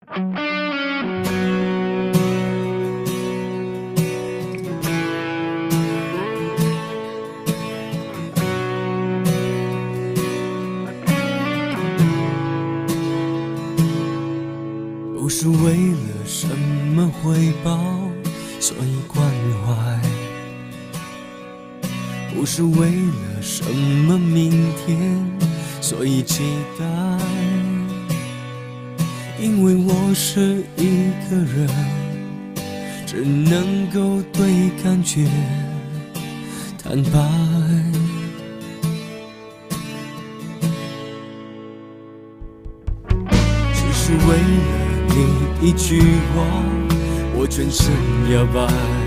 不是为了什么回报，所以关怀；不是为了什么明天，所以期待。因为我是一个人，只能够对感觉坦白。只是为了你一句话，我全身摇摆；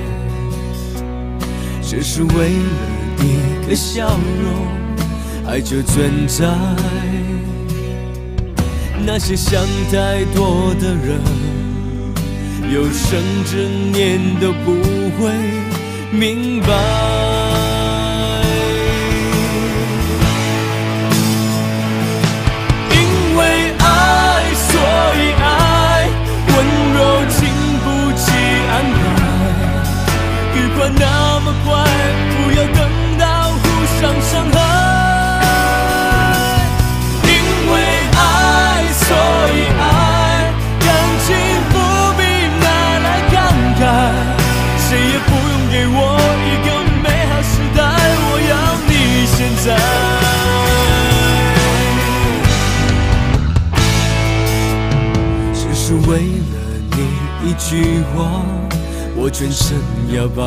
只是为了一个笑容，爱就存在。那些想太多的人，有生之年都不会明白。因为爱，所以爱，温柔经不起安排。愉快那么快，不要等到互相伤害。所以爱，感情不必拿来慷慨，谁也不用给我一个美好时代，我要你现在。只是为了你一句话，我全身摇摆；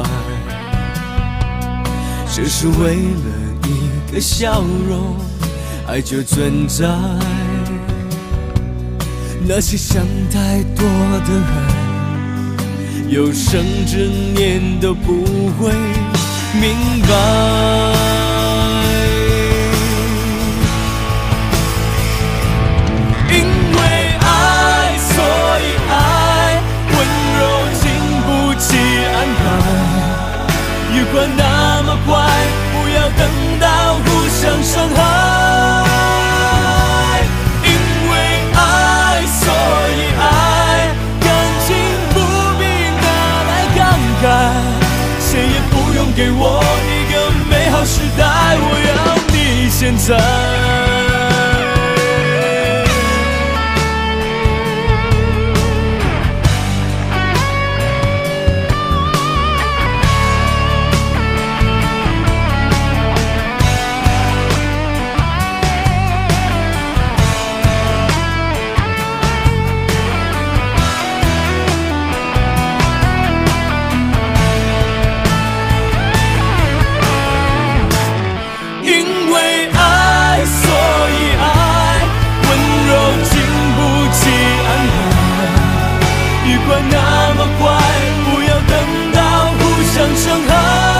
只是为了一个笑容，爱就存在。那些想太多的人，有生之年都不会明白。因为爱，所以爱，温柔经不起安排。愉快那么快，不要等到互相伤害。所以爱，感情不必拿来慷慨，谁也不用给我一个美好时代，我要你现在。那么快，不要等到互相伤害。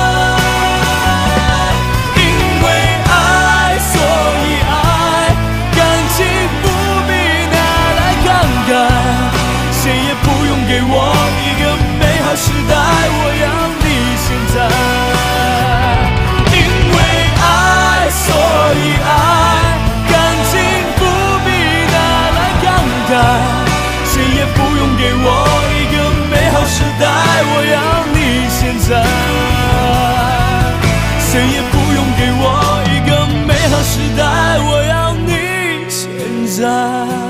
因为爱，所以爱，感情不必拿来慷慨，谁也不用给我一个美好时代，我要你现在。因为爱，所以爱，感情不必拿来慷慨，谁也不用给我美好时代，我要你现在。谁也不用给我一个美好时代，我要你现在。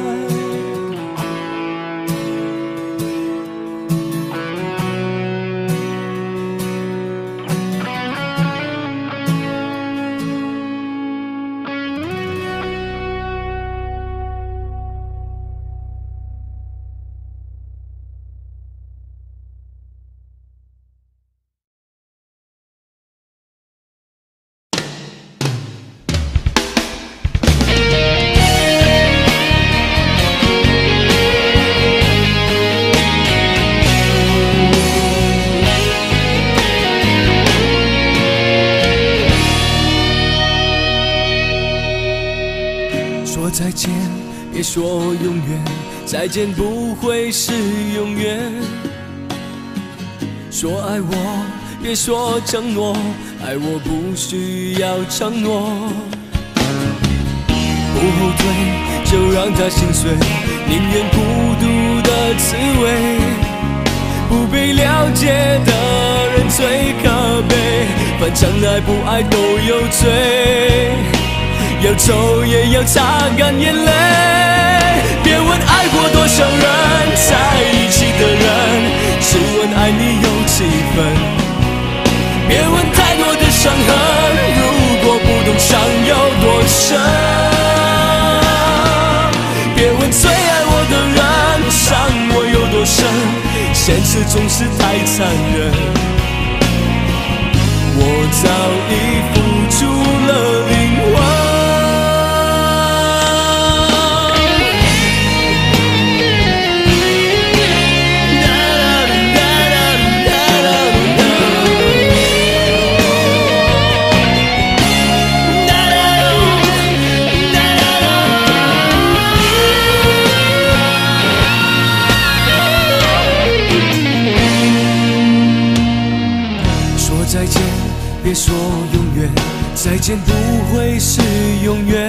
再见，别说永远，再见不会是永远。说爱我，别说承诺，爱我不需要承诺。不后退，就让它心碎，宁愿孤独滋味，不被了解的人最可悲。反正爱不爱都有罪，要抽也要擦干眼泪。别问爱过多少人，在一起的人，只问爱你有几分。别问太多的伤痕，如果不懂伤有多深。别问最爱我的人，伤我有多深，现实总是太残忍。我早已付出了灵魂。别说永远，再见不会是永远。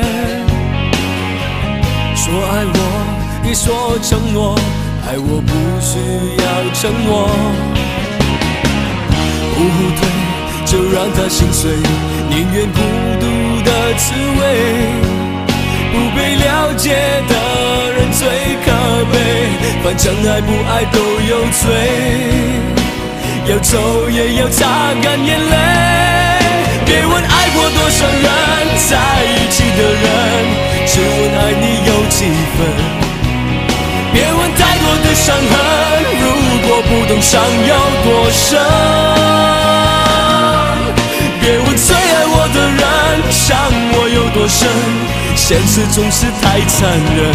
说爱我，别说承诺，爱我不需要承诺。不后退，就让它心碎，宁愿孤独的滋味。不被了解的人最可悲，反正爱不爱都有罪。要走也要擦干眼泪。别问爱过多少人，在一起的人，只问爱你有几分。别问太多的伤痕，如果不懂伤有多深。别问最爱我的人，伤我有多深，现实总是太残忍。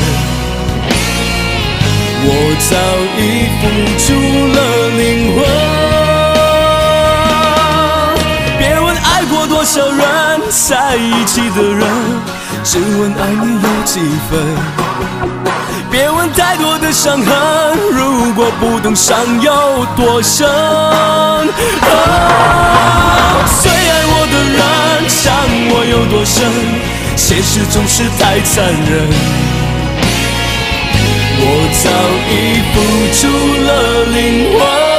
我早已付出了灵魂。多少人在一起的人，只问爱你有几分。别问太多的伤痕，如果不懂伤有多深。最爱我的人，伤我有多深，现实总是太残忍。我早已付出了灵魂。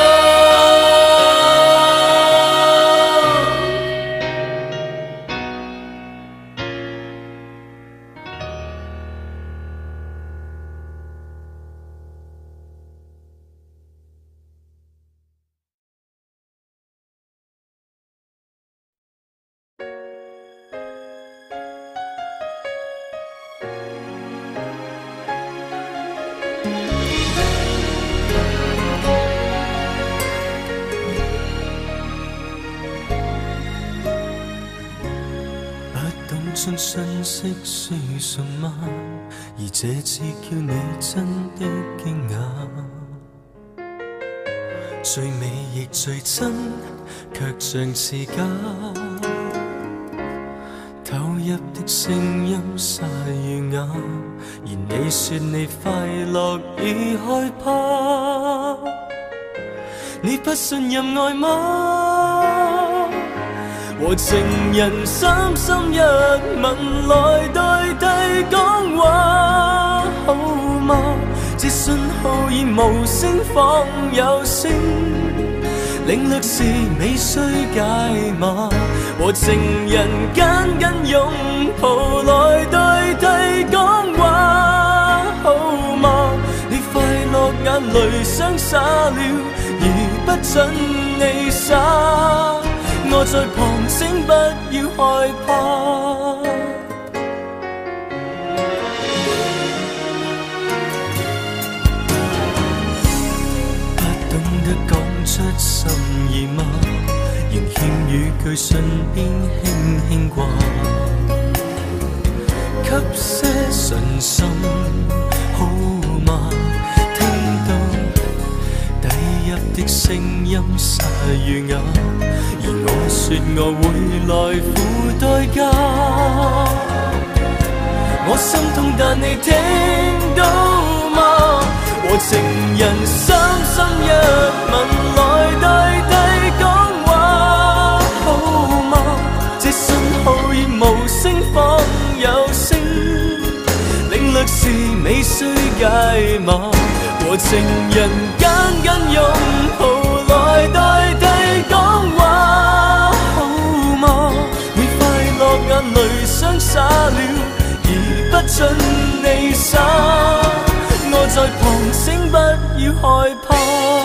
信信息是什麼，而這次叫你真的驚訝。最美亦最真，卻像是假。投入的聲音沙與啞，而你說你快樂已害怕。你不信任愛嗎？和情人深深一吻來代替講話，好嗎？這信號已無聲仿有聲，領略是未需解碼。和情人緊緊擁抱來代替講話，好嗎？你快樂眼淚雙灑了，而不准你灑。我在旁請不要害怕，不懂得講出心意嗎？仍欠語句唇邊輕輕掛，給些信心好嗎？聽到低泣的聲音沙與啞，而我說我會來付代價。我心痛但你聽到嗎？和情人深深一吻來代替講話，好嗎？這信號已無聲仿有聲，領略是未需解碼。和和情人緊緊擁抱來代替講話，好嗎？你快樂眼淚雙灑了，而不准你灑。我在旁聲不要害怕。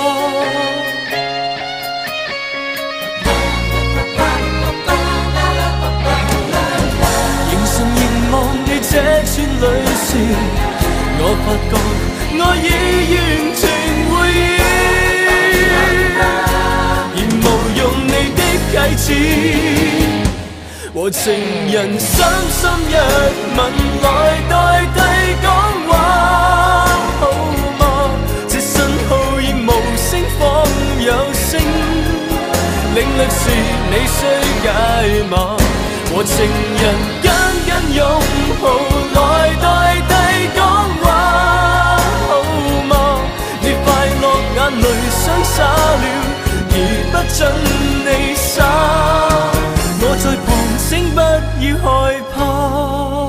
凝神凝望你這串淚笑，我發覺我已完全回應，而無用你的啟齒和情人傷心一吻來代替講話，好嗎？這信號已無聲仿有聲，領略時你需解碼，和情人緊緊擁抱來代替講話，好嗎？你快樂眼淚雙灑了，而不准你灑。我在旁聲不要害怕。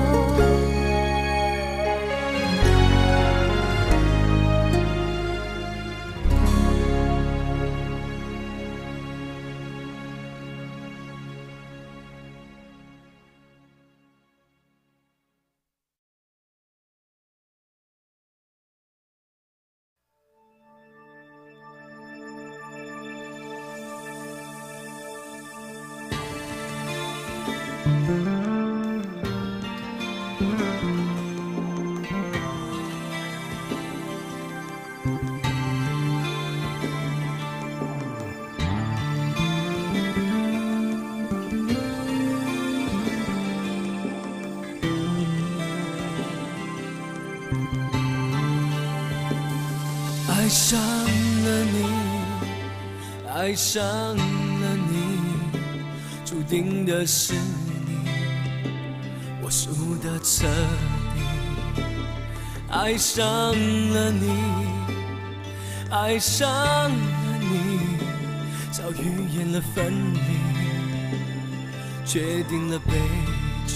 爱上了你，爱上了你，注定的是你，我输得彻底。爱上了你，爱上了你，早预言了分离，决定了悲剧。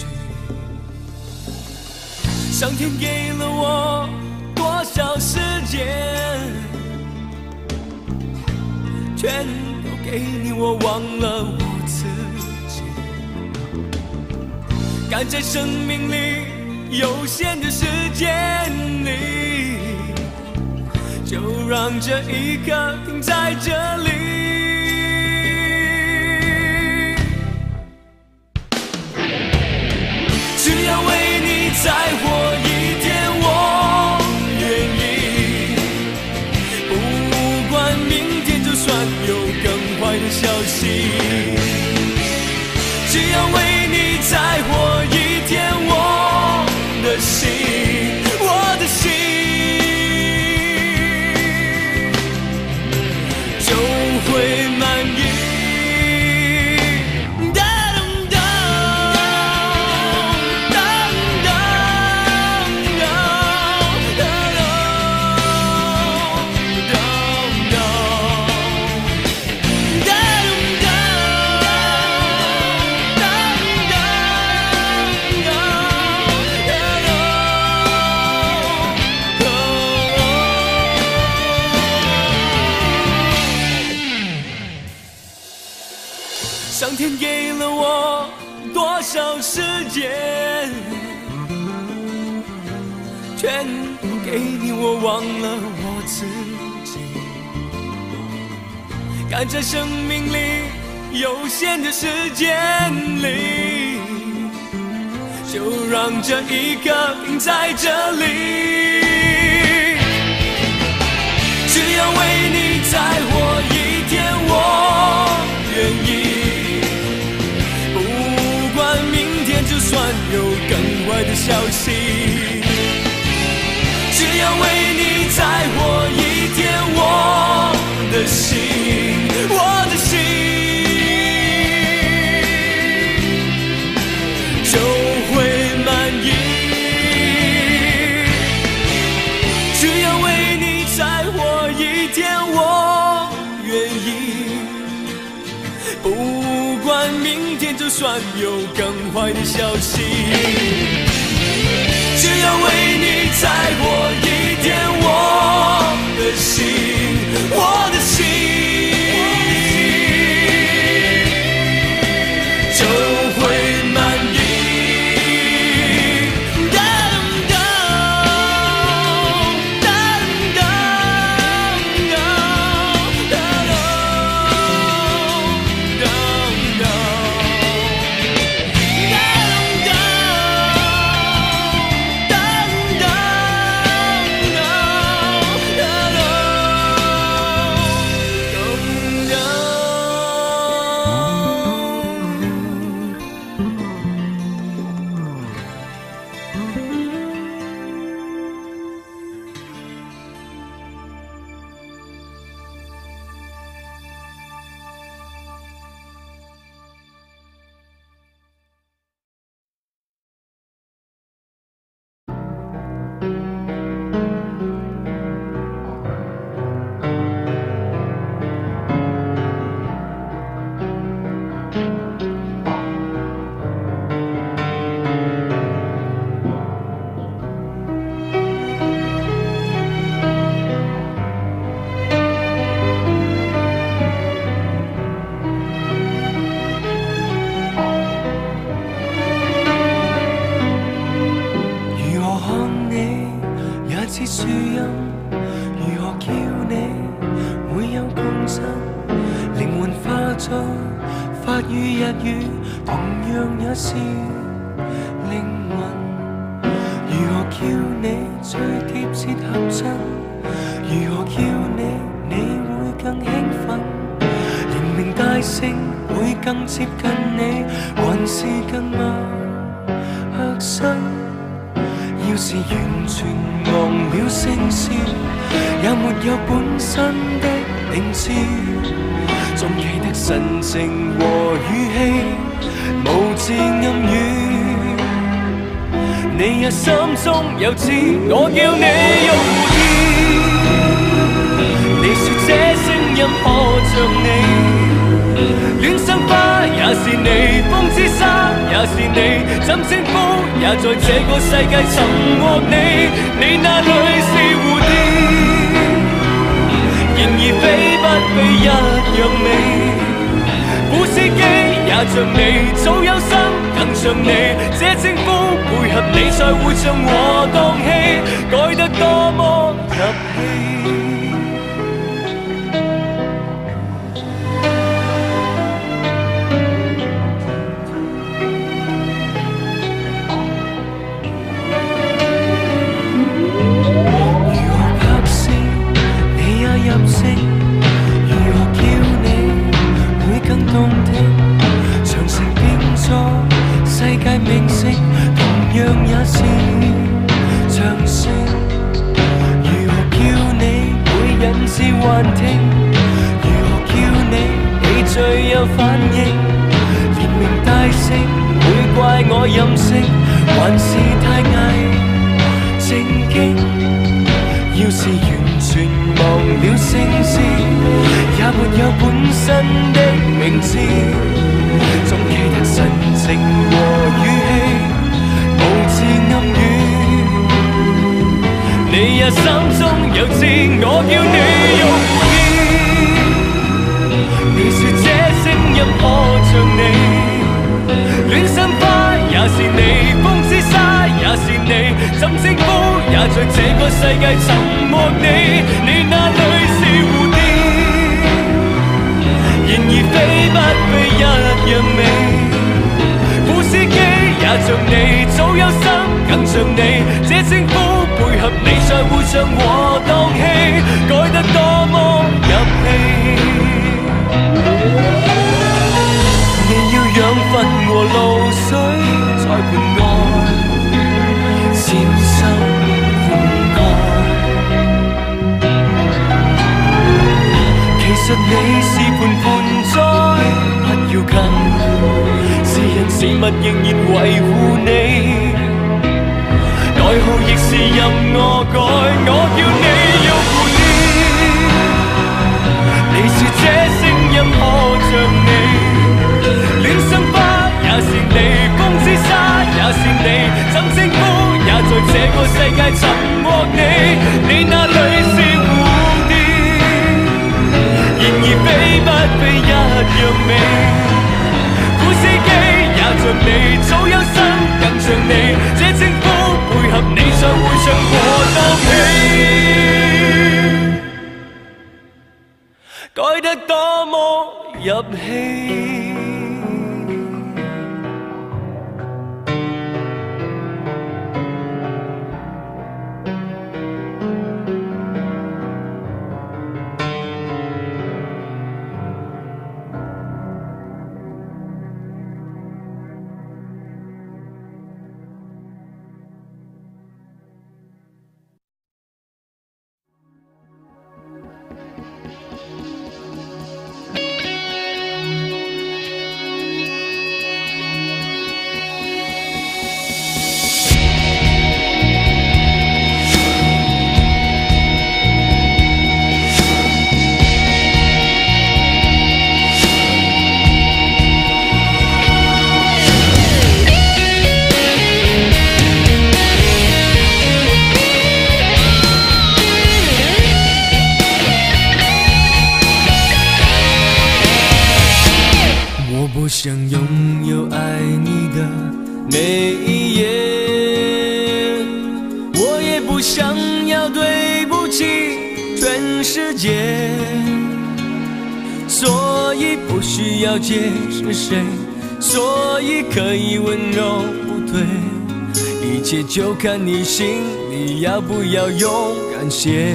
上天给了我多少时间，全都给你，我忘了我自己。赶在生命里有限的时间里，就让这一刻停在这里。只要为你再活一天，我愿意。不管明天就算有更坏的消息，只要为你再活一天，我的心，我的心就会满意。上天给了我多少时间，全都给你，我忘了我自己。赶在生命里有限的时间里，就让这一刻停在这里。只要为你再活一天，我愿意。就算有更坏的消息，只要为你再活一天，我的心，我的心就会满意。只要为你再活一天，我愿意。不管明天就算有更坏的消息，只要为你再活一天，我音，如何叫你會有共振？靈魂化作法語日語，同樣也是靈魂。如何叫你最貼切合襯？如何叫你會更興奮？連名帶姓會更接近你，還是更陌生？要是完全忘了聲線，也沒有本身的名字，總記得神情和語氣，無字暗語。你也心中有知，我叫你用意。你說這聲音可像你，戀生花也是你，風之沙也是你，怎稱呼也在這個世界尋獲你。你那裏是蝴蝶，然而飛不飛一樣美。古司機也像你，早有心更像你，這稱呼配合你才會像我當戲，改得多麼入戲。入聲，如何叫你會更動聽？長城變作世界明星，同樣也是長城。如何叫你會引致幻聽？如何叫你最有反應？連名帶姓會怪我任性，還是太偽正經？要是完全忘了姓氏，也沒有本身的名字，總記得神情和語氣，無字暗語。你也心中有知，我叫你用意。你說這聲音可像你，戀生花也是你，風之沙也是你，怎稱呼也在這個世界尋獲你。你那裏是蝴蝶，然而飛不飛一樣美。古司機也像你，早有心更像你，這稱呼配合你才會像我當戲，改得多麼入戲。你要養分和露水在盤外，禪修灌溉。其實你是盤盆栽，不要緊，是人是物仍然維護你。代號亦是任我改，我叫你用蝴蝶。你說這聲音可像你，戀生花也是你，風之沙也是你，怎稱呼也在這個世界尋獲你。你那裏是蝴蝶，然而飛不飛一樣美。古司機也像你，早有心更像你，這稱呼配合你才會像我當戲，改得多麼入戲。 起全世界，所以不需要解释谁，所以可以温柔不退，一切就看你心里要不要勇敢些。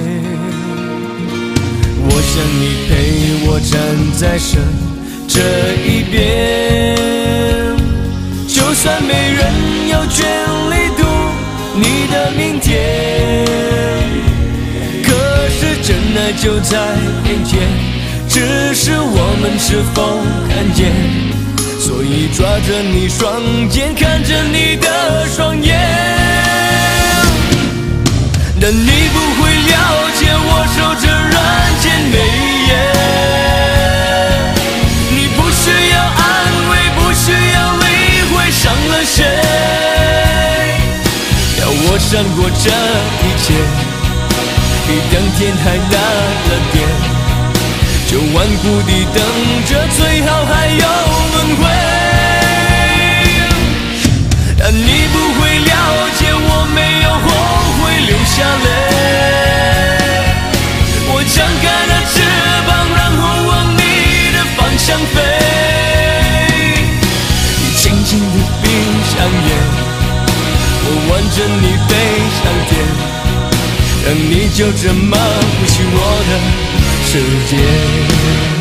我想你陪我站在神这一边，就算没人有权利读你的明天，可是真爱就在眼前，只是我们是否看见，所以抓着你双肩，看着你的双眼，但你不会了解我守着人间美颜。你不需要安慰，不需要理会伤了谁，要我闪过这一切，比等天还大了点，就顽固地等着，最好还有轮回。但你不会了解，我没有后悔流下泪，我张开了翅膀，然后往你的方向飞。你轻轻地闭上眼，我挽着你飞上天，让你就这么呼吸我的世界。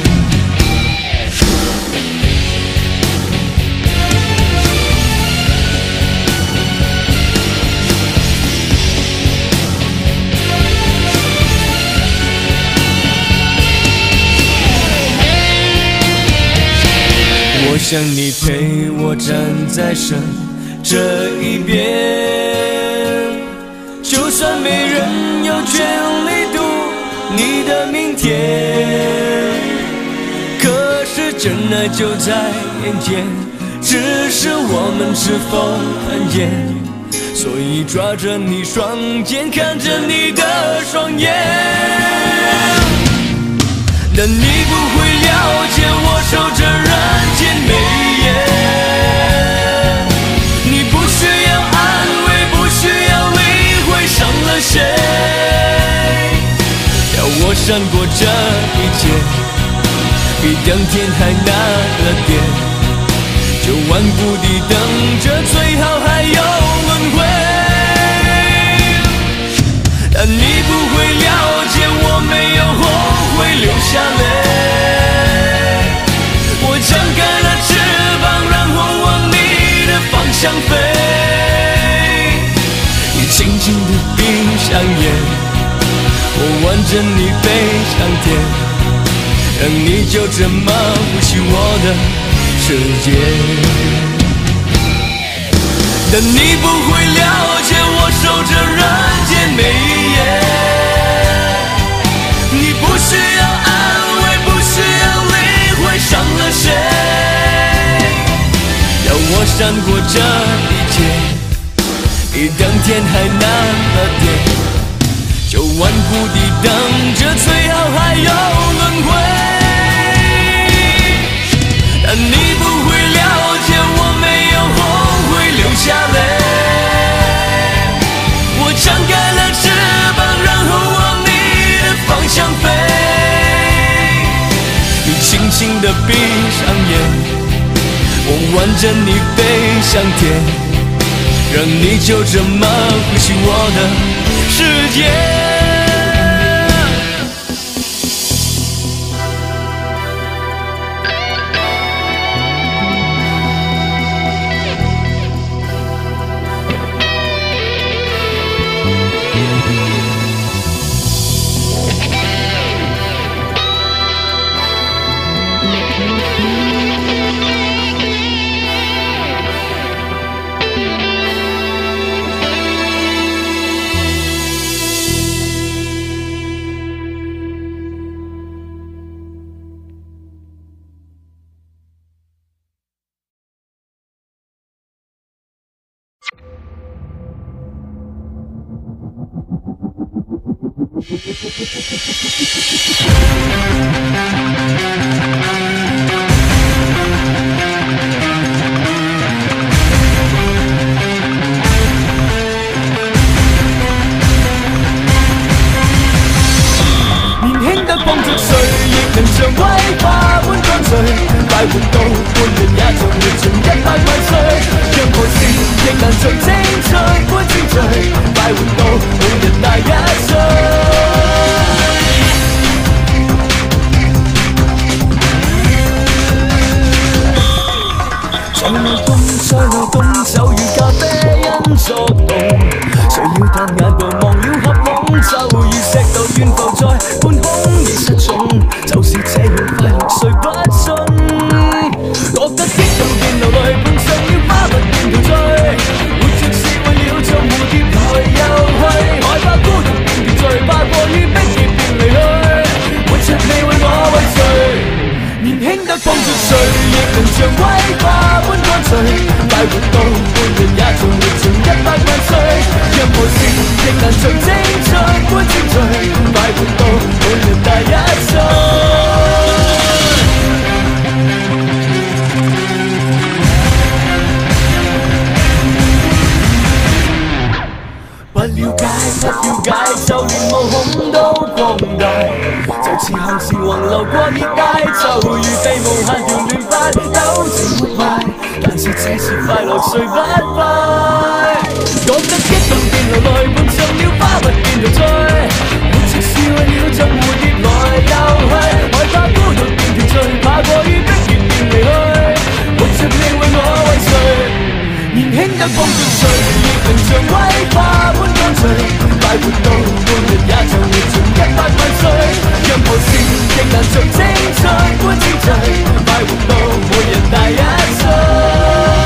我想你陪我站在神这一边，就算没人有权利读你的明天，可是真爱就在眼前，只是我们是否看见，所以抓着你双肩，看着你的双眼，但你不会了解我守着人间美颜。你不需要安慰，不需要理会伤了谁，要我闪过这一切，比等天还难了点，就顽固地等着，最好还有轮回。但你不会了解，我没有后悔流下泪，我张开了翅膀，然后往你的方向飞。你轻轻地闭上眼，我挽着你飞上天，让你就这么呼吸我的世界。但你不会了解，我守着人间美颜。你不需要安慰，不需要理会伤了谁，要我闪过这一切，比等天还难了点，就顽固地等着，最好还有轮回。但你不会了解，我没有后悔流下泪，我张开了翅膀，然后往你的方向飞。你轻轻地闭上眼，我挽着你飞向天，让你就这么呼吸我的世界。 岁，快活到半人也像活盡100萬歲。任何事亦難像青春般精粹，快活到每日大1歲。在腦洞就如咖啡因作動，誰要淡眼度忘了合攏，就如石頭懸浮在半空已失蹤，就是這樣快樂誰不信？覺得激動便流淚，碰上了花蜜便陶醉，活着是為了像蝴蝶來又去，害怕孤獨便別醉，怕過於逼傑便離去，活着你為我為誰？年輕得碰着誰，亦能像威化般乾脆，快活到半日也像活盡100萬歲。任何事亦難像青春般精粹，快活到每日大1歲。不了解，就連毛孔都擴大，就似向前橫流過熱帶，就如地無限條亂髮，糾纏活埋，但是這是快樂誰不快？覺得激動便流淚，碰上了花蜜便陶醉，活着是為了像蝴蝶來又去，害怕孤獨便陶醉，怕過於逼傑便離去，活着你為我為誰？年輕得碰着誰，亦能像威化般乾脆，快活到半日也像活盡100萬歲。任何事亦難像青春般精粹，快活到每日大1歲。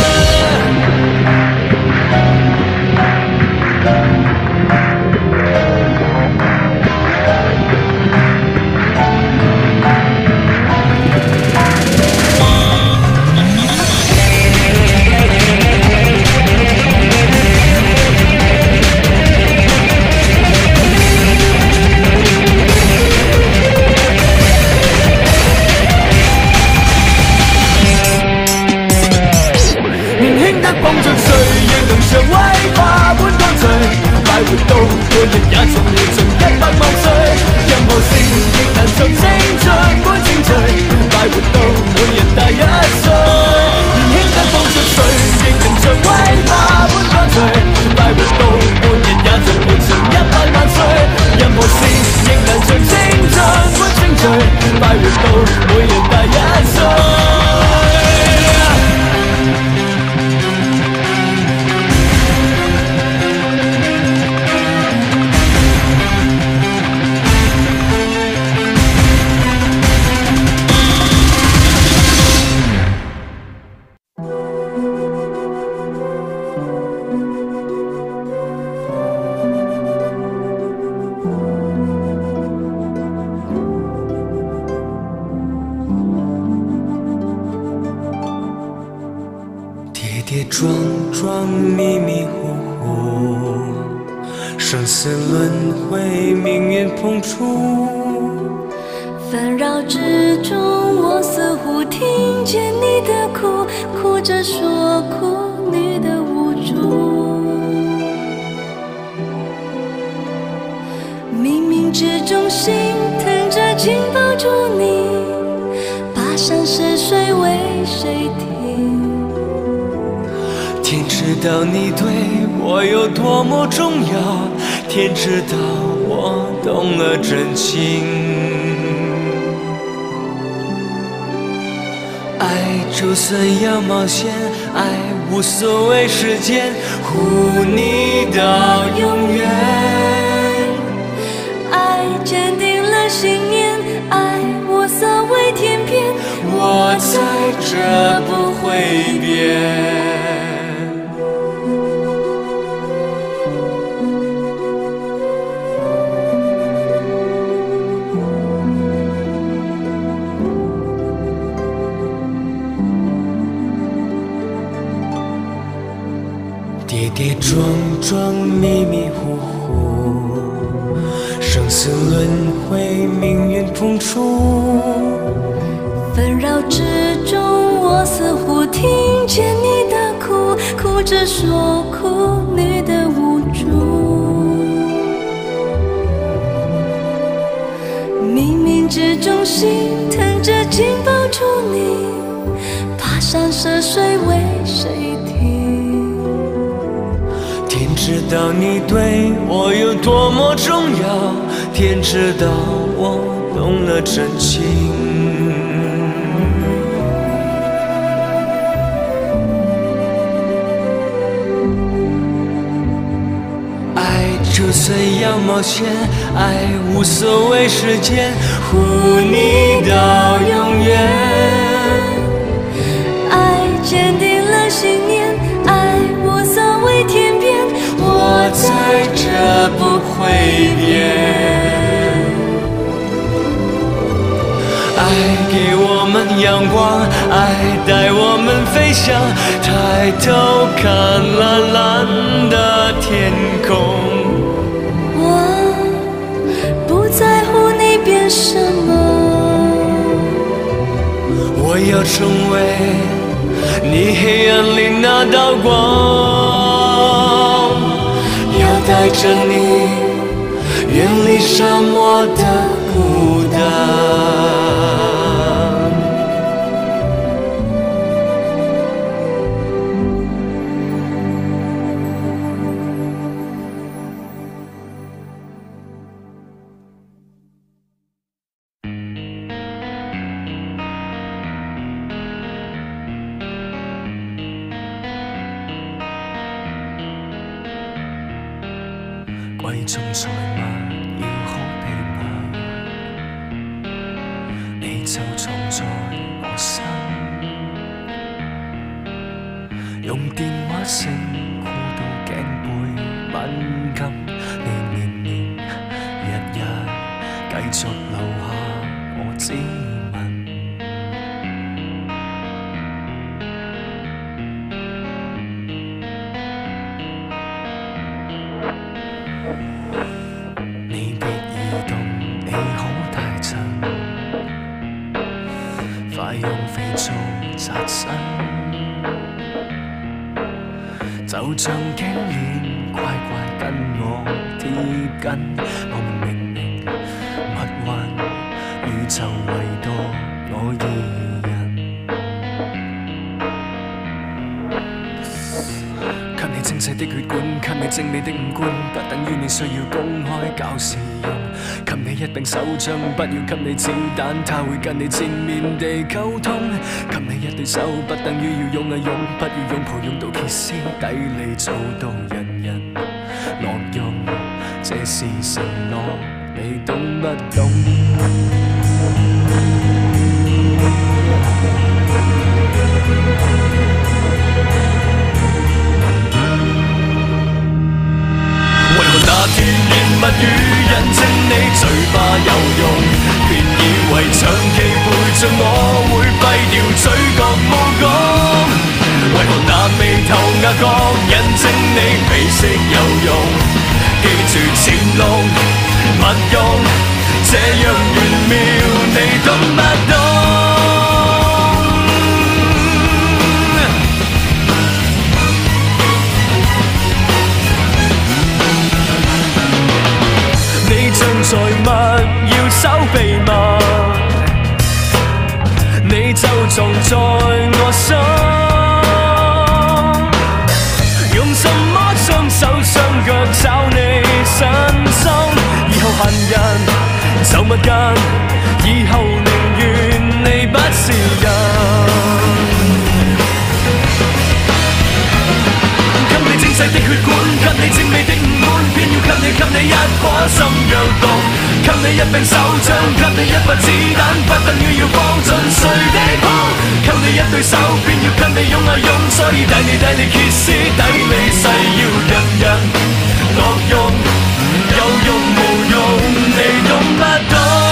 碰着誰，亦能像威化般乾脆，快活到每日也像活盡100萬歲。任何事亦難像青春般精粹，快活到每日大1歲。年輕得碰着誰，亦能像威化般乾脆，快活到每日也像活盡100萬歲。任何事亦難像青春般精粹，快活到每日大1歲。跌撞撞，迷迷糊糊，生死轮回，命运碰触。 纷扰之中，我似乎听见你的哭，哭着说哭女的无助。冥冥之中，心疼着紧抱住你，跋山涉水为谁听？ 天知道你对我有多么重要，天知道我懂了真情。爱就算要冒险，爱无所谓时间，护你到永远。 爱坚定了信念，爱无所谓天边， 我在这不会变。跌跌撞撞，迷迷糊糊，生死轮回，命运碰触。 纷扰之中，我似乎听见你的哭，哭着说哭女的无助。明明情之中心疼着紧抱住你，跋山涉水为谁听？ 天知道你对我有多么重要，天知道我懂了真情。就算要冒险，爱无所谓时间，护你到永远。 爱坚定了信念，爱无所谓天边，我在这不会变。 爱给我们阳光，爱带我们飞翔，抬头看蓝蓝的天空。 不在乎你变什么， 我要成为你黑暗里那道光，要带着你远离沙漠的孤单。貴重財物要可被拿，你就藏在我心，用電話聲箍到頸背敏感，你年年日日繼續留下我指紋。你別移動，你可太震，快用肥皂擦身，就像頸鏈乖乖跟我貼緊。我們明明密運，宇宙唯獨我二人。給你精細的血管，給你精美的五官，不等於你需要公開搞事用。給你一柄手槍，不要給你子彈，它會跟你正面地溝通。給你一對手，不等於要用用，不要用抱用到歇斯底里，做到人人樂用。這是承諾，你懂不懂？為何那甜言蜜語印證你嘴巴有用，別以為長期陪着我會廢掉嘴角無講。為何那眉頭額角印證你美色有用，記住潛龍勿用，這樣玄妙你懂不懂？你像財物要守秘密，你就藏在我心。用什麼雙手雙腳找你身心？以後閒人就勿近，以後寧願你不是人。給你精細的血管，給你精美的五官，偏要給你一顆心若毒，給你一柄手槍，給你一發子彈，不等於要放盡誰的空。給你一對手，偏要給你用用，所以帶你歇斯底里，誓要人人樂用，有用無用，你懂不懂？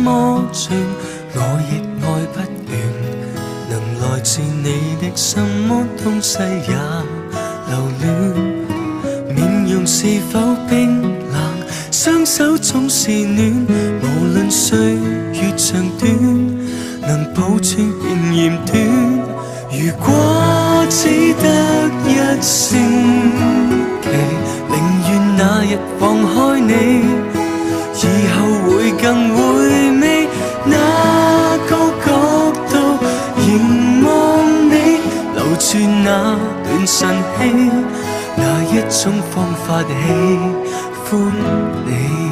麼轉，我亦愛不完。能來自你的什麼東西也留戀，面容是否冰冷，雙手總是暖。無論歲月長短，能抱住便嫌短。如果只得一星期，寧願那日放開你，以後會更回味那個角度凝望你，留住那段晨曦，那一種方法喜歡你。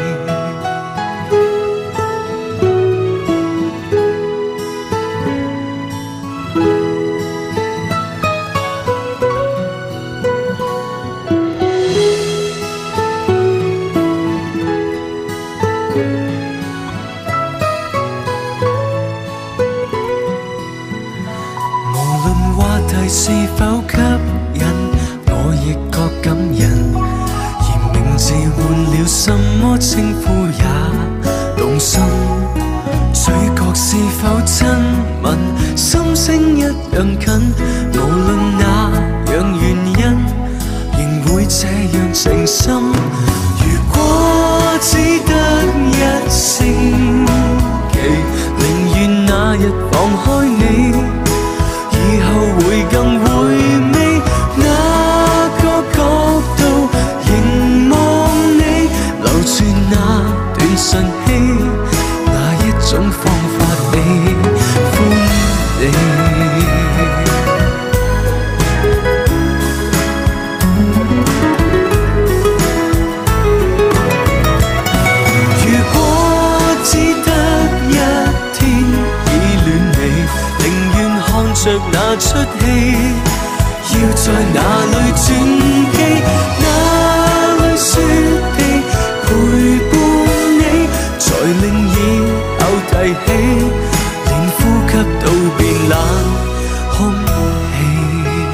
是否吸引，我亦覺感人。而名字換了，什麼稱呼也動心。嘴角是否親吻，心聲一樣近。無論哪樣原因，仍會這樣誠心。如果只得一星期，寧願那日放開你，以後會更回味那個角度凝望你，留住那段晨曦，那一種方法喜歡你。如果只得一天已戀你，寧願看着那出戲，要在哪裏轉機，哪裏雪地陪伴你，才令耳有提起，連呼吸都變冷空氣。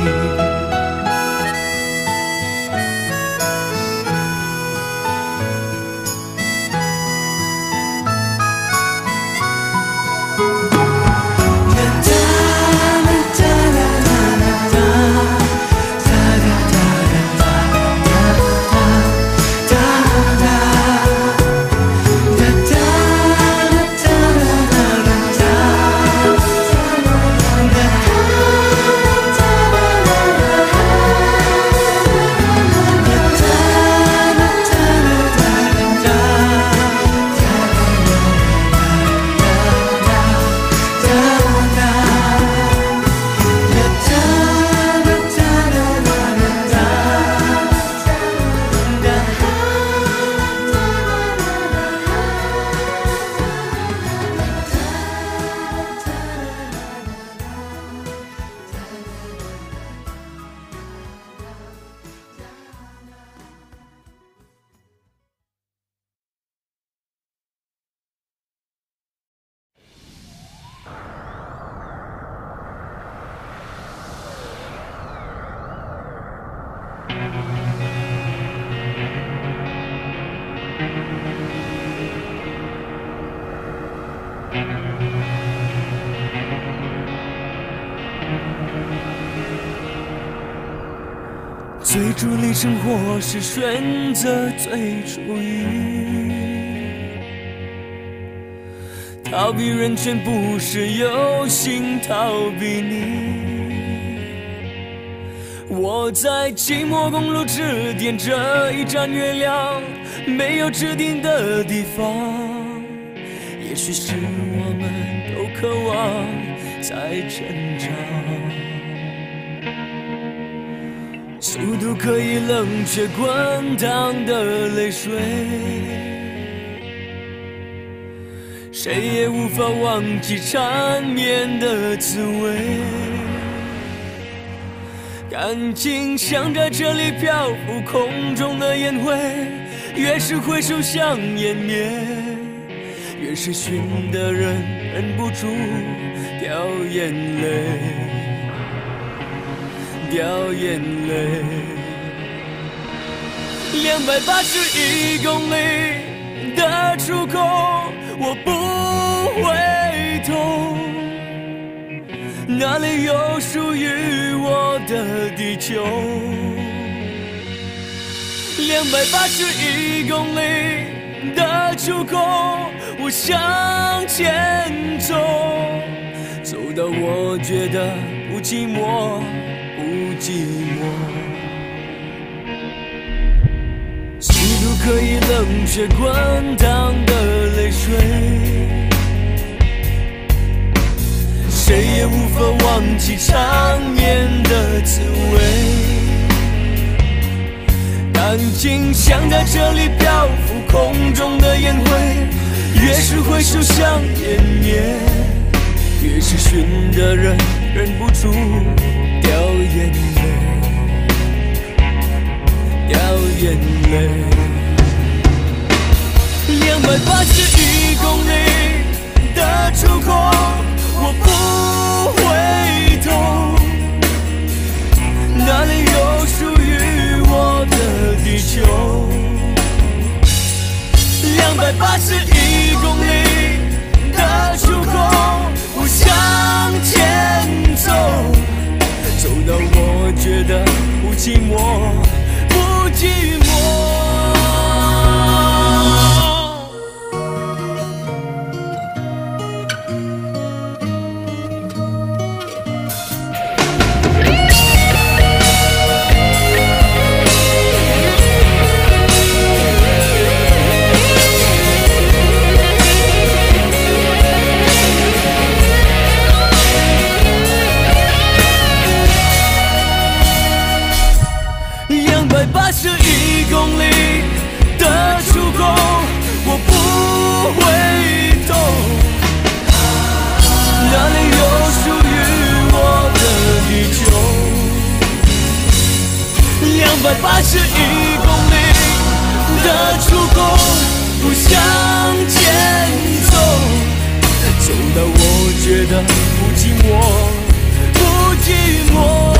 最初里生活是选择最初意，逃避人权不是有心逃避你。我在寂寞公路指点着一盏月亮，没有指定的地方，也许是我们都渴望在成长。速度可以冷却滚烫的泪水，谁也无法忘记缠绵的滋味。感情像在这里漂浮空中的烟灰，越是挥手想湮灭，越是寻的人忍不住掉眼泪。掉眼泪，281公里的出口， 我不会痛，哪里有属于我的地球？281公里的出口，我向前走，走到我觉得不寂寞，不寂寞。几度可以冷却滚烫的泪水，谁也无法忘记缠绵的滋味。感情像在这里漂浮空中的烟灰，越是挥手想湮灭，越是寻的人忍不住掉眼泪，掉眼泪。281公里的出口，我不会痛，哪里有属于我的地球？281公里的出口，我向前走，走到我觉得不寂寞，不寂寞。281公里的出口，我不会痛，哪里有属于我的地球？281公里的出口，我向前走，走到我觉得不寂寞，不寂寞。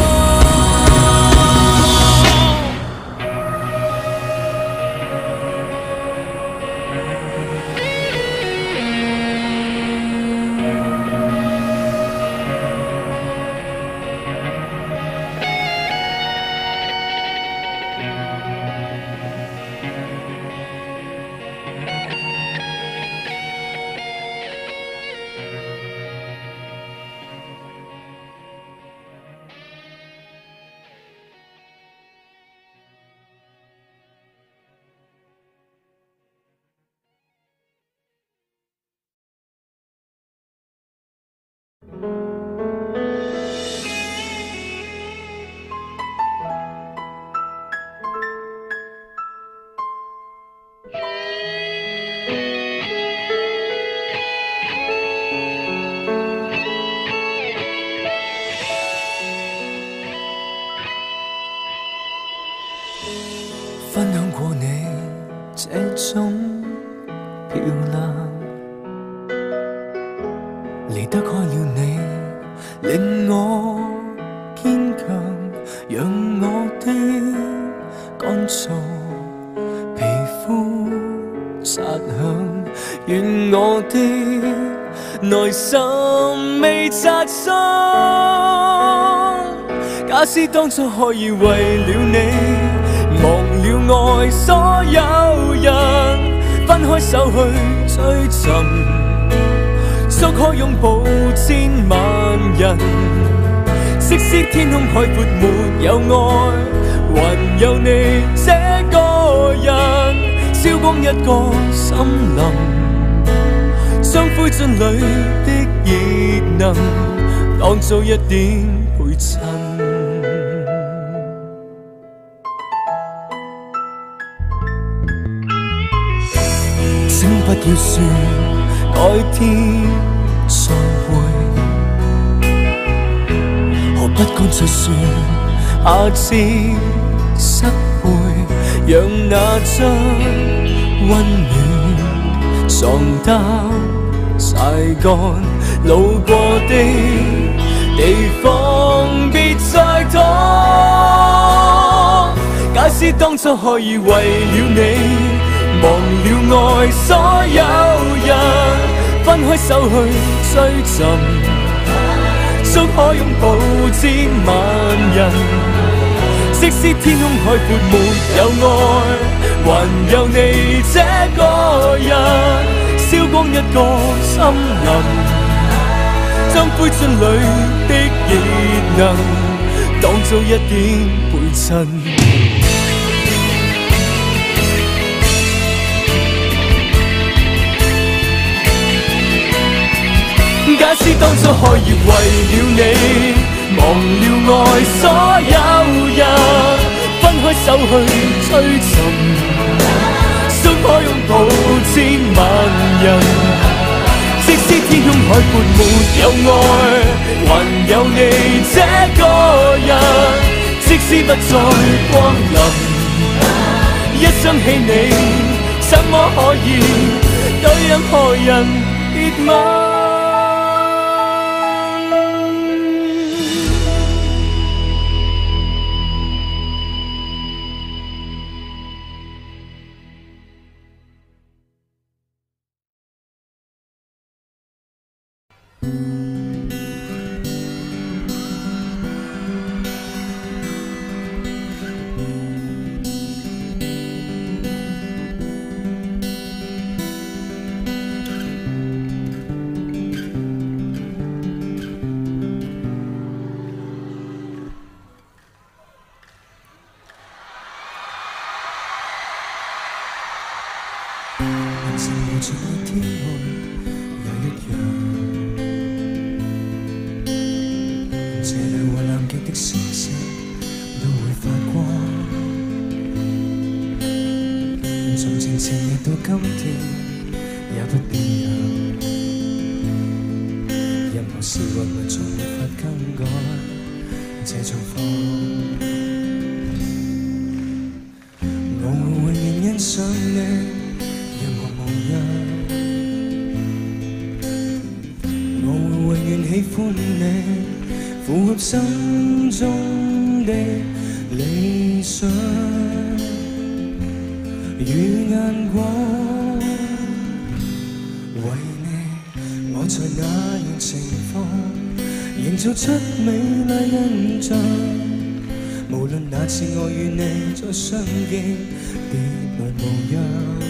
分享過你這種漂亮，離得開了你，令我堅強，讓我的乾燥皮膚擦響，願我的內心未擦傷。假使當初可以為了你忘了愛所有人，分開手去追尋，足可擁抱千萬人。即使天空海闊沒有愛，還有你這個人，燒光一個森林，將灰燼裏的熱能當做一點陪襯。請不要說改天再會，何不乾脆說下次失會，讓那張溫暖床單曬乾，路過的地方別再拖。假使當初可以為了你忘了愛所有人， 分開手去追尋，足可擁抱千萬人。即使天空海闊沒有愛，還有你這個人，燒光一個森林，將灰燼裏的熱能當做一點陪襯。假使當初可以為了你忘了愛所有人，分開手去追尋，足可擁抱千萬人。即使天空海闊沒有愛，還有你這個人。即使不再光臨，一想起你，怎麼可以對任何人熱吻？ 人生無盡的天空也一樣，這裏和南極的星星都會發光。從前情亦到今天也不變樣，任何事或物總沒法更改這狀況。我會永遠欣賞你喜歡你，符合心中的理想與眼光。為你，我在那樣情況，營造出美麗印象。無論那次我與你再相見，別來無恙，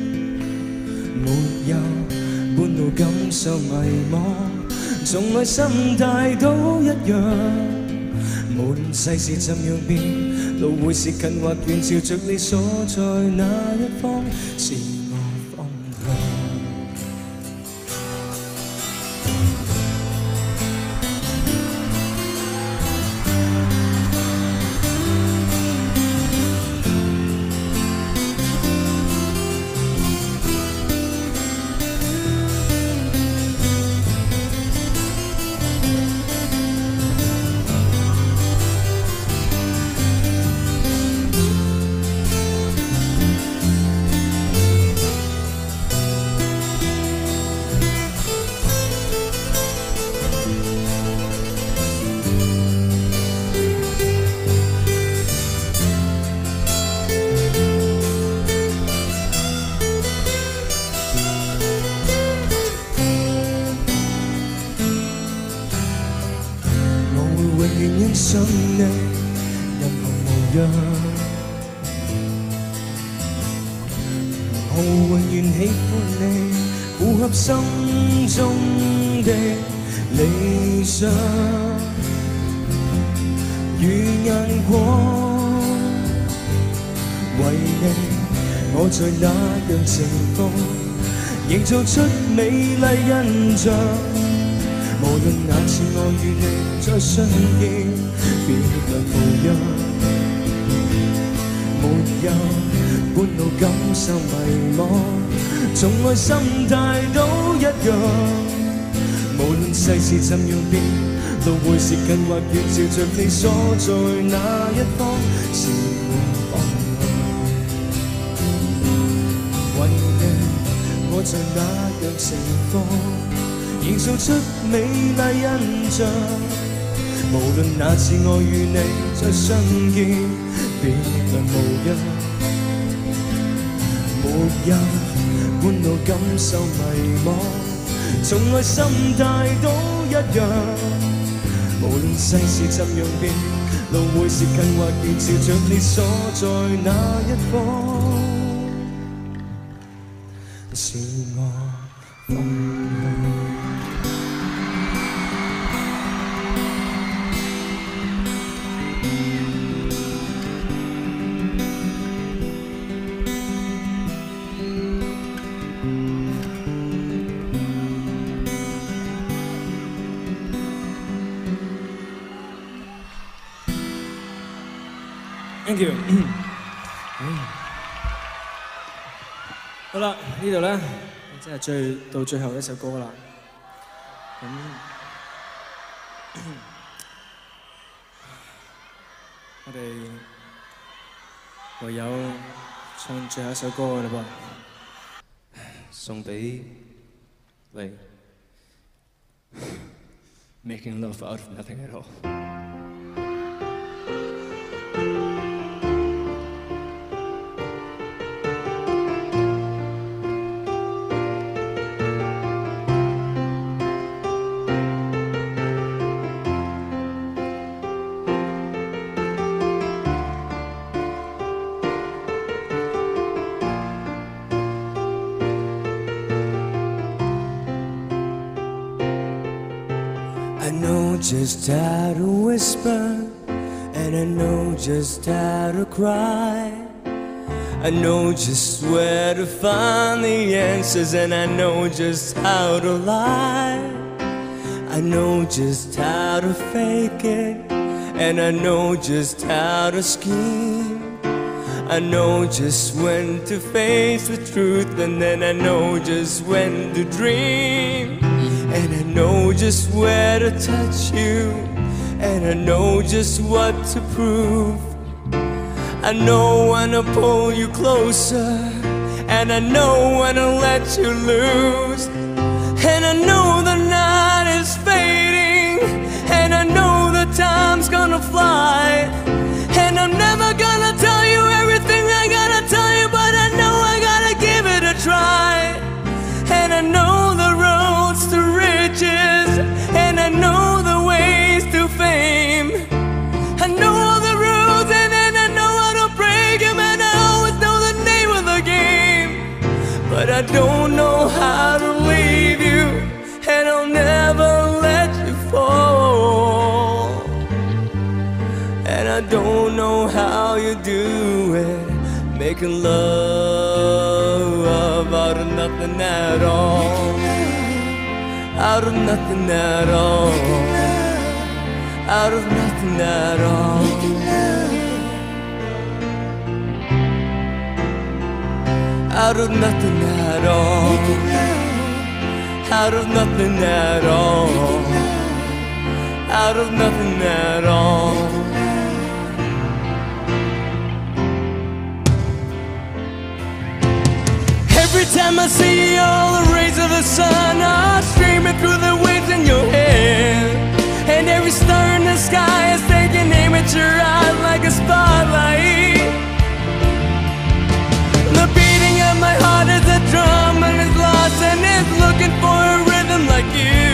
沒有半路感受迷茫。從來心態都一樣，無論世事怎樣變，路會是近或遠，照着你所在那一方，是我方向。想你，任何模樣，我永遠喜歡你，符合心中的理想與眼光。為你，我在那樣情況，營造出美麗印象。無論那次我與你再相見，別來無恙，沒有半路感受迷茫，從來心態都一樣。無論世事怎樣變，路會是近或遠，照着你所在那一方，是我方向。為你，我在那樣情況，營造出美麗印象。無論那次我與你再相見，別來無恙，沒有，半路感受迷惘，從來心態都一樣。無論世事怎樣變，路會是近或遠，朝着你所在那一方，是我方向。 Thank you 好啦，呢度咧真係到最後一首歌啦。咁我哋唯有唱最後一首歌㗎啦噃，送俾你。Making love out of nothing at all。 I know just how to whisper, and I know just how to cry. I know just where to find the answers, and I know just how to lie. I know just how to fake it, and I know just how to scheme. I know just when to face the truth, and then I know just when to dream. And I know just where to touch you, and I know just what to prove. I know when to pull you closer, and I know when to let you loose. And I know the night is fading, and I know the time's gonna fly. And I'm never gonna tell you everything I gotta tell you, but I know I gotta give it a try. And I know the roads to riches, and I know the ways to fame. I know all the rules, and then I know how to break them, and I always know the name of the game. But I don't know how to leave you, and I'll never let you fall. And I don't know how you do it, making love out of nothing at all. Out of nothing at all. Out of nothing at all. Out of nothing at all. Out of nothing at all. Out of nothing at all. Every time I see all the rays of the sun are streaming through the waves in your hair, and every star in the sky is taking aim at your eyes like a spotlight. The beating of my heart is a drum, and it's lost and it's looking for a rhythm like you.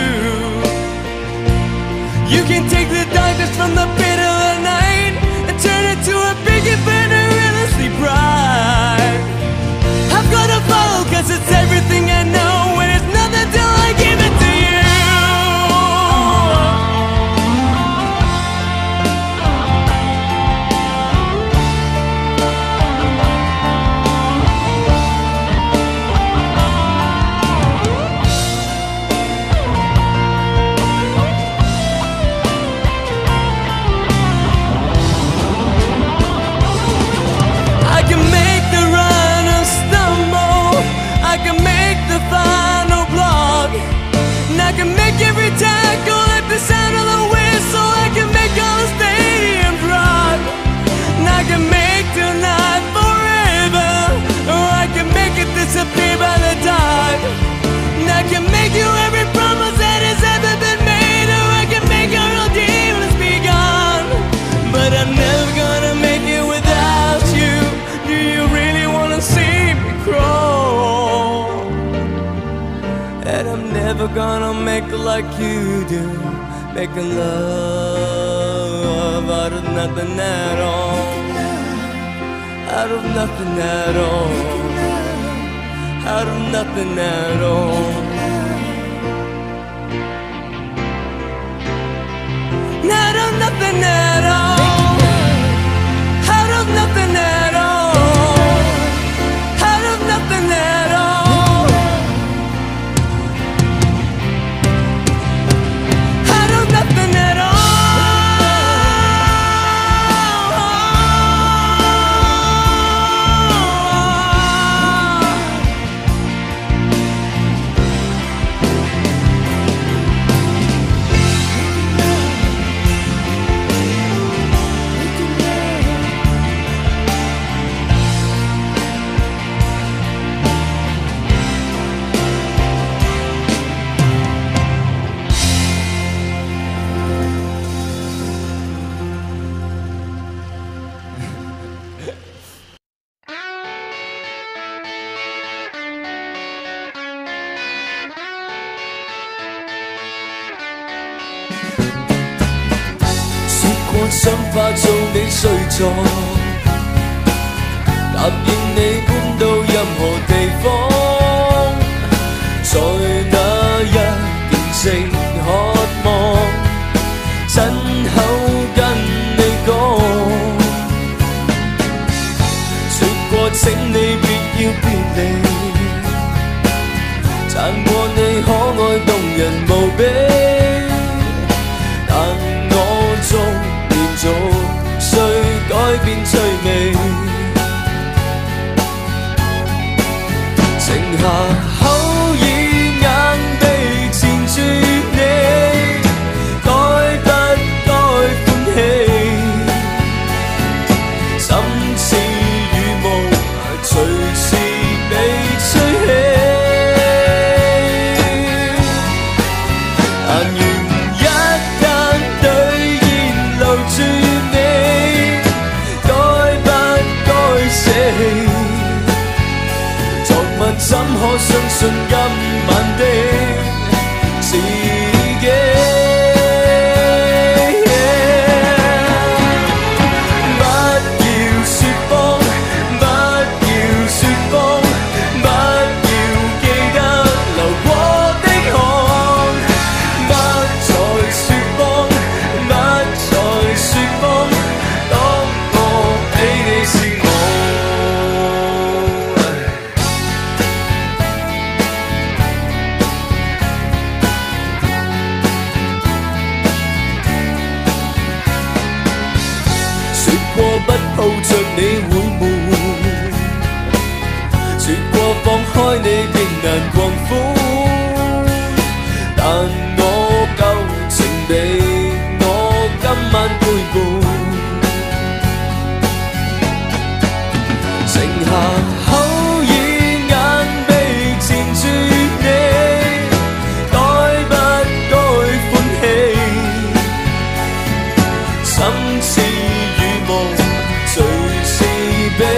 You can take the darkness from the pit of the night and turn it to a bigger, better, endlessly bright. I've gotta follow, 'cause it's everything I know, and it's nothing till I give it to you. I can make the runner stumble, I can make make like you do, making love out of nothing at all, out of nothing at all, out of nothing at all. Out of nothing at all, out of nothing at all, out of nothing at all, out of nothing at all.想化做你睡座，答應你搬到任何地方，在那日完成渴望，親口跟你講，說過請你別要別離，讚過你可愛動人無比，但我縱做需改變趣味，剩下口耳眼被纏住你，該不該歡喜？心似雨霧，隨時被吹起。但願一間對現留住你，該不該捨棄？昨晚怎可相信今晚的自己？不要說謊，不要說謊，不要記得流過的汗，不再說謊，不再說謊，當我比你是我。說過不抱着你會悶，說過放開你便難狂歡，但我舊情被我今晚背叛，剩下口耳眼被纏住你，該不該歡喜？心似雨霧，隨時被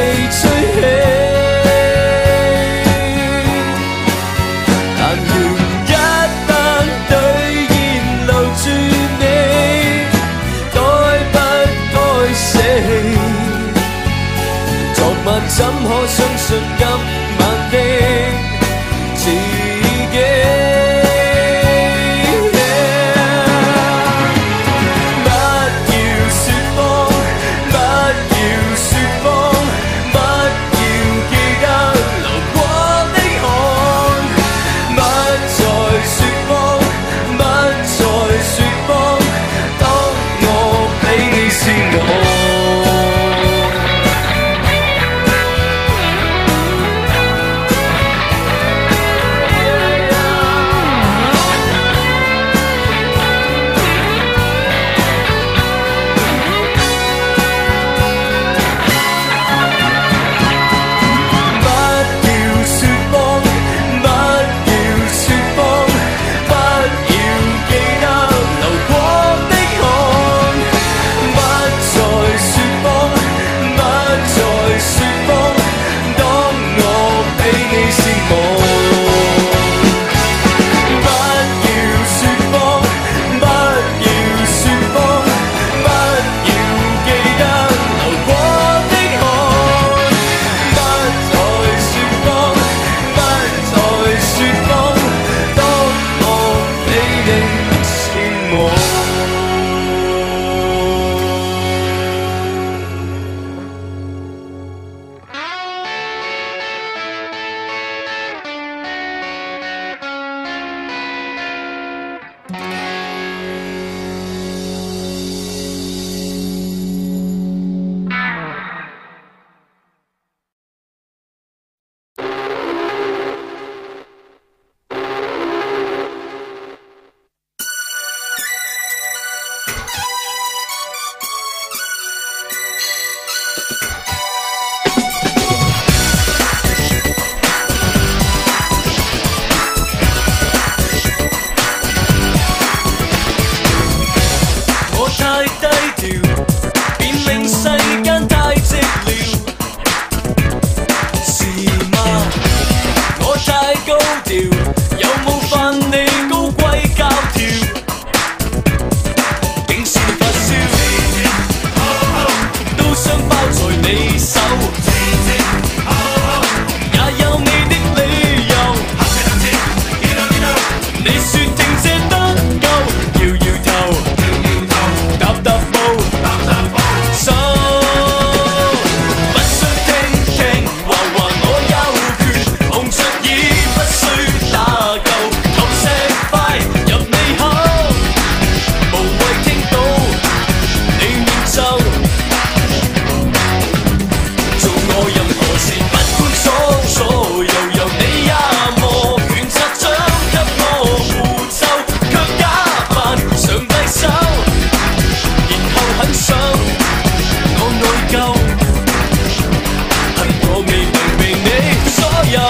太低調，便令世間太寂寥。是嗎？我太高調，有冇犯你高貴教條？竟是你發燒，都想包在你手，也有你的理由。你說停這得夠，搖搖頭，踏踏步，手不想聽聽話話，我有權蒙着耳，不需打救，投石塊入你口，無謂聽到你念咒，做我任何事，不管左左右右，你也無權責掌給我護咒，卻假扮上帝手，然後很想我內疚，恨我未能被你左右。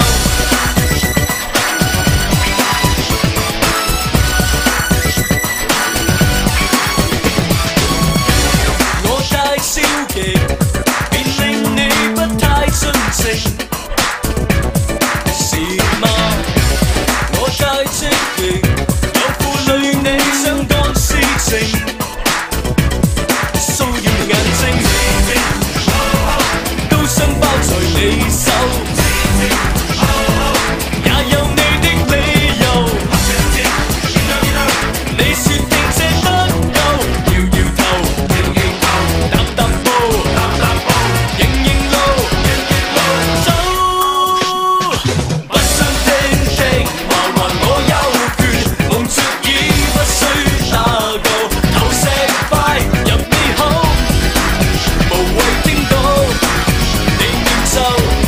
我太消極，便令你不太盡情，是嗎？我太積極，有負累你想幹事情，騷擾你眼睛，都想包在你手，也有你的理由。你說停這得夠，搖搖頭，踏踏步，認認路，走。不想聽聽話話，我有權蒙着耳，不需打救，投石塊入你口，無謂聽到你念咒，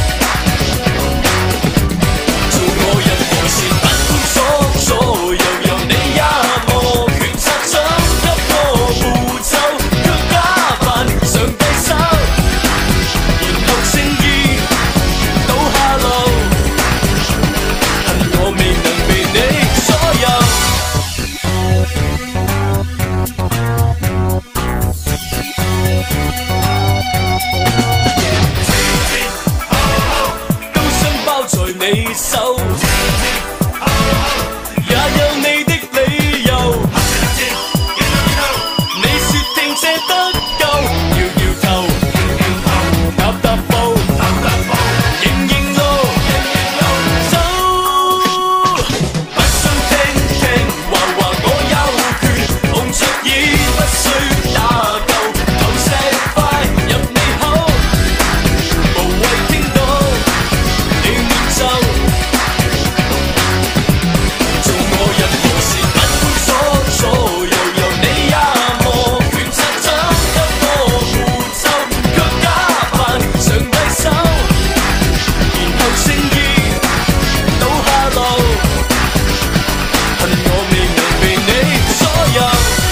做我任何事，不管左左右右，你也無權責掌給我護咒，卻假扮上帝手，然後誠意倒下路，恨我未能被你左右。都想包在你手，也有你的理由。你說停這得夠，搖搖頭，踏踏步，認認路，走。不想聽聽話話，我有權蒙着耳，不需打救，投石塊入你口，無謂聽到你念咒，做我任何事，不管左左右右，你也無權責掌給我護咒，卻假扮上帝手，然後誠意倒下路，恨我未能被你左右。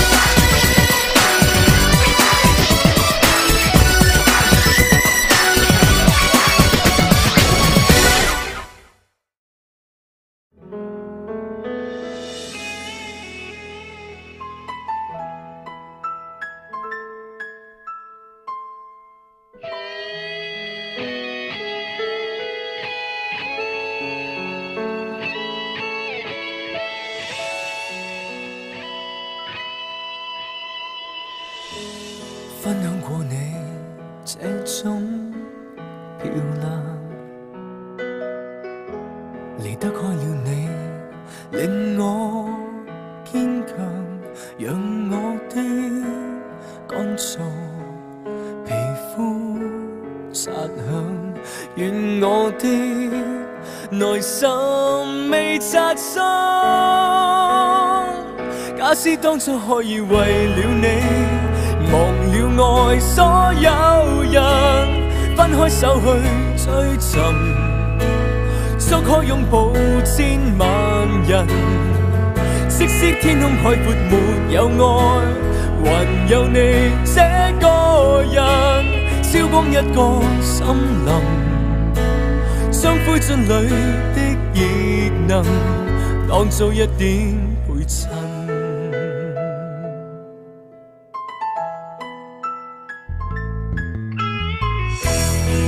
分享過你這種漂亮，離得開了你，令我堅強，讓我的乾燥皮膚擦響，願我的內心未擦傷。假使當初可以為了你忘了愛所有人，分開手去追尋，足可擁抱千萬人。即使天空海闊沒有愛，還有你這個人，燒光一個森林，將灰燼裏的熱能當做一點陪襯。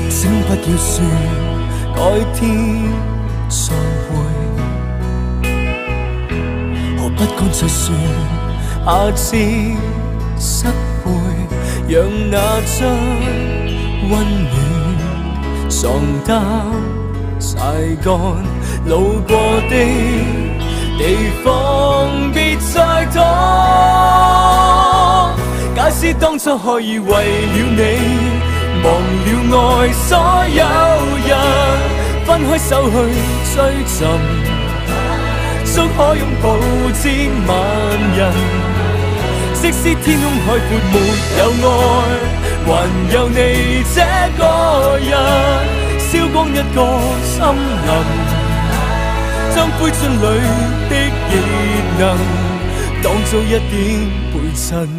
請不要說改天再會，何不乾脆說下次失會，讓那張溫暖床單曬乾，路過的地方別再拖。假使當初可以為了你忘了愛所有人，分開手去追尋，足可擁抱千萬人。即使天空海闊沒有愛，還有你這個人。燒光一個森林，將灰燼裏的熱能當做一點陪襯。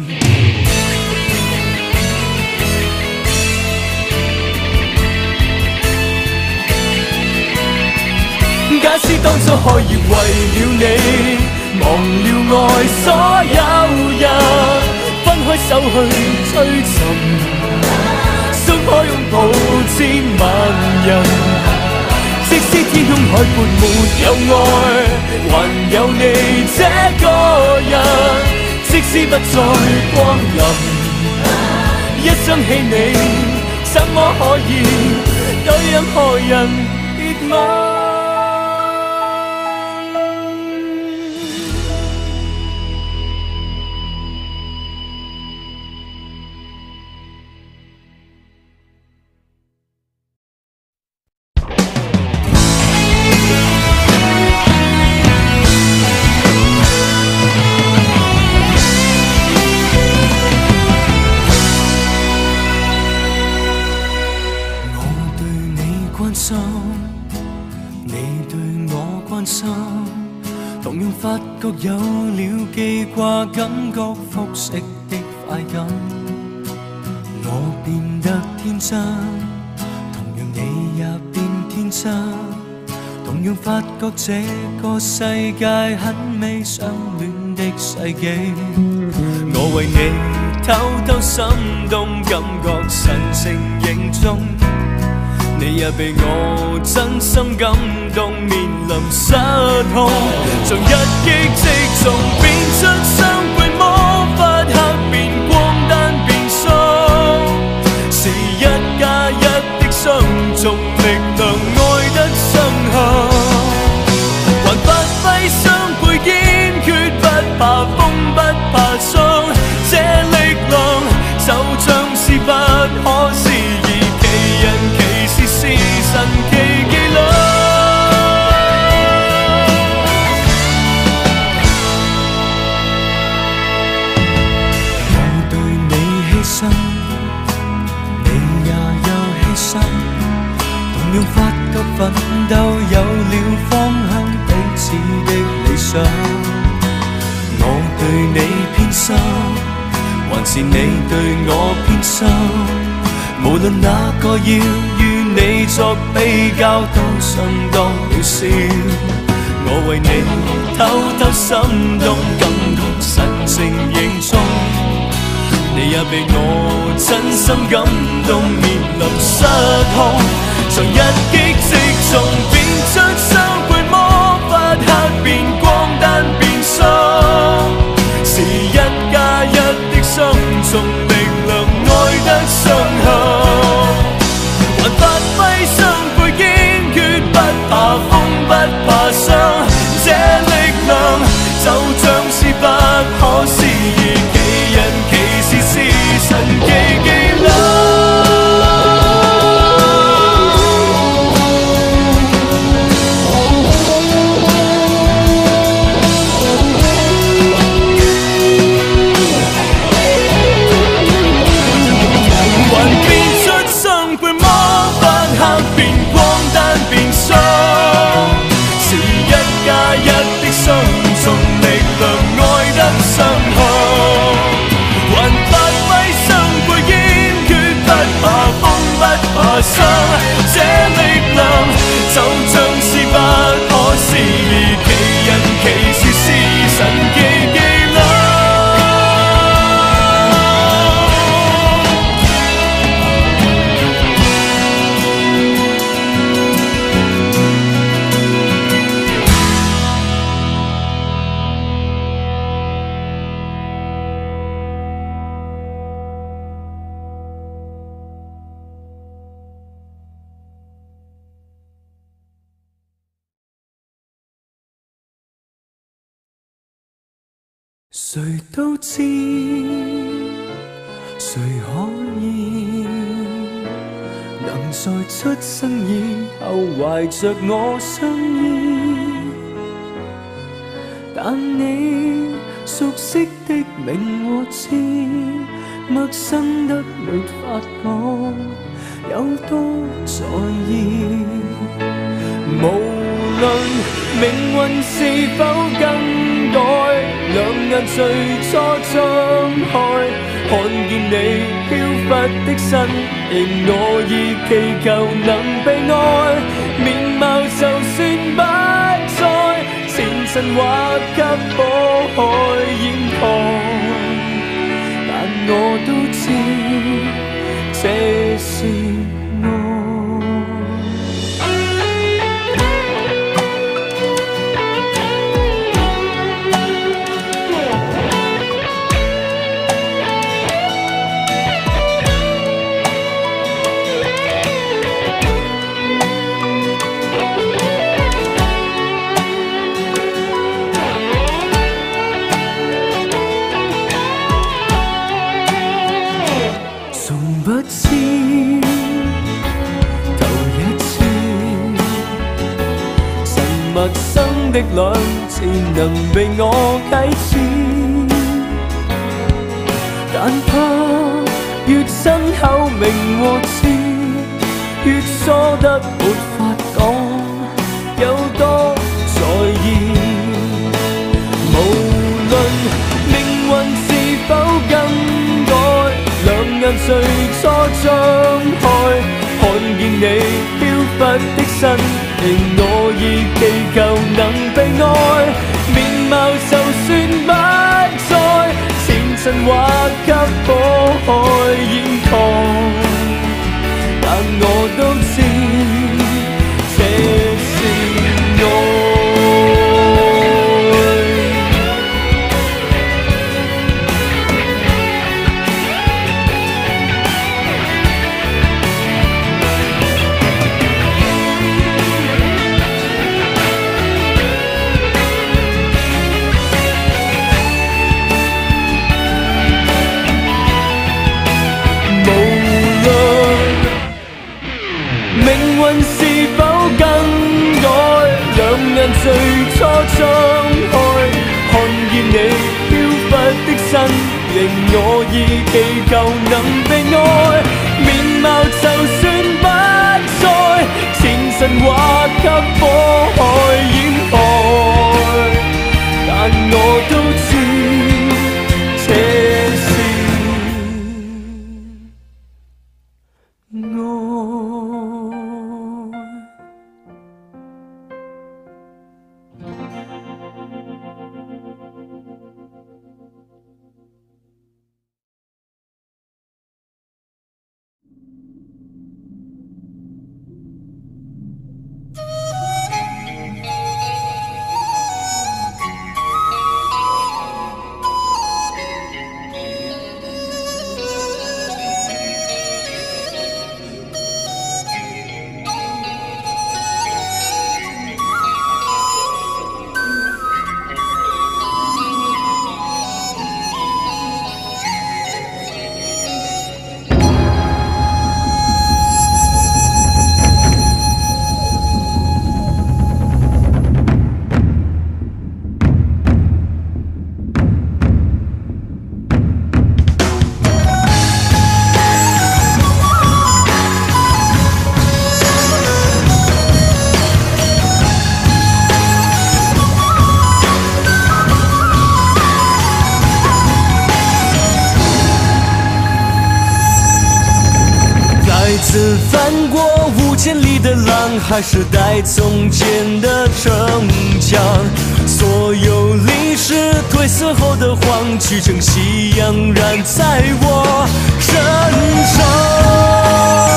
假使當初可以為了你忘了愛所有人，分開手去追尋，足可擁抱千萬人。即使天空海闊沒有愛，還有你這個人。即使不再光臨，一想起你，怎麼可以對任何人別吻？有了記掛，感覺複食的快感，我變得天真，同樣你也變天真，同樣發覺這個世界很美，相戀的世紀。我為你偷偷心動，感覺神情凝重，你也被我真心感動，面臨失控，像一擊即中，變出雙倍魔法，黑變光，單變鬆，是1+1的雙重力量，愛得深厚，還發揮雙倍堅決，不怕風不怕霜，這力量就像是不可思議，奇人奇事是神奇伎倆。同樣發覺奮鬥有了方向，彼此的理想。我對你偏心，還是你對我偏心？無論哪個要與你作比較，都相當渺小。我為你偷偷心動，感覺神情凝重，你也被我真心感動，面臨失控。像一擊即中，變出雙倍魔法，黑變光，單變鬆，是1+1的雙重力量，愛得深厚，還發揮雙倍堅決，不怕風不怕霜，這力量就像是不可思議，奇人奇事是神奇伎倆。 谁都知，谁可以能在出生以后怀着我相依？但你熟悉的名和字，陌生得没法讲，有多在意。无论命运是否更改，两眼最初张开，看見你飄忽的身形，我已祈求能被愛。面貌就算不再，前塵或給火海掩蓋，但我都知這是愛。陌生的兩字能被我啟齒，但怕越親口名和字，越疏得沒法講，有多在意。無論命運是否更改，兩眼最初張開，看見你飄忽的身形，我已祈求能被愛。面貌就算不再，前塵或給火海掩蓋，但我都知這是愛。是否更改？兩眼最初張開，看見你飄忽的身形，我已祈求能被愛。面貌就算不再，前塵或給火海掩蓋，但我都知這是愛。 次翻过5000里的浪，还是带从前的城墙。所有历史褪色后的黄，去成夕阳染在我身上。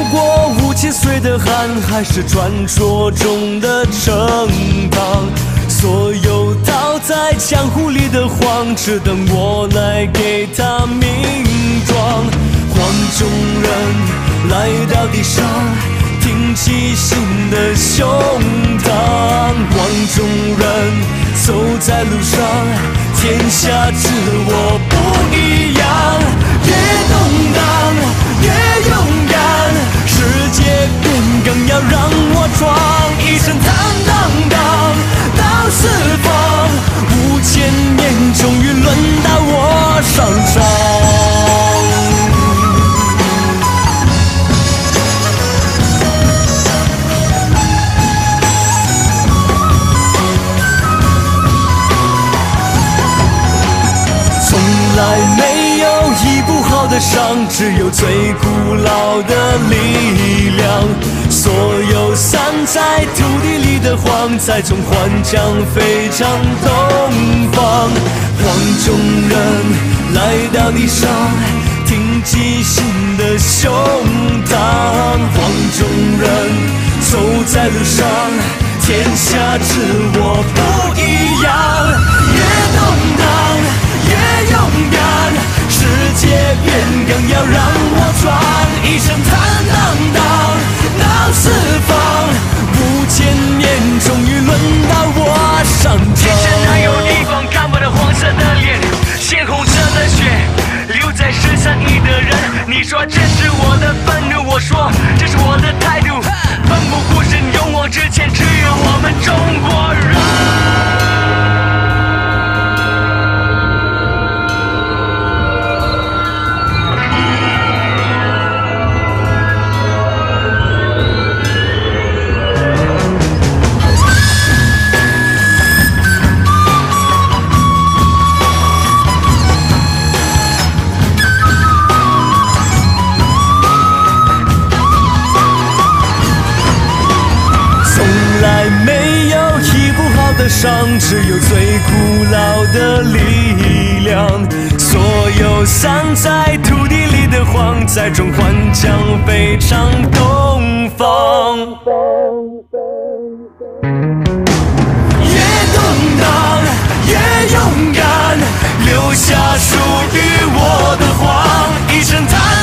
岁的汗，还是传说中的盛唐。 所有倒在江湖里的黄，只等我来给它名状。黄种人来到地上，挺起新的胸膛。黄种人走在路上，天下之我不一样。越动荡越勇敢，世界变更要让我闯，一生坦荡荡到四方。5000年终于轮到我上场。从来没有医不好的伤，只有最古老的力量。所有散在土地里的黄，在中环将飞向东方。黄种人来到地上，挺起新的胸膛。黄种人走在路上，天下之我不一样。越动荡越勇敢，世界变更要让我闯，一生坦荡荡到四方。5000年终于轮到我上场。 天生还有地方看不到黄色的脸，鲜红色的血留在13亿的人。你说这是我的愤怒，我说这是我的态度。奋不顾身勇往直前，只有我们中国人。 伤只有最古老的力量，所有散在土地里的黄，在中环将飞向东方。 越动荡越勇敢，留下属于我的黄，一生坦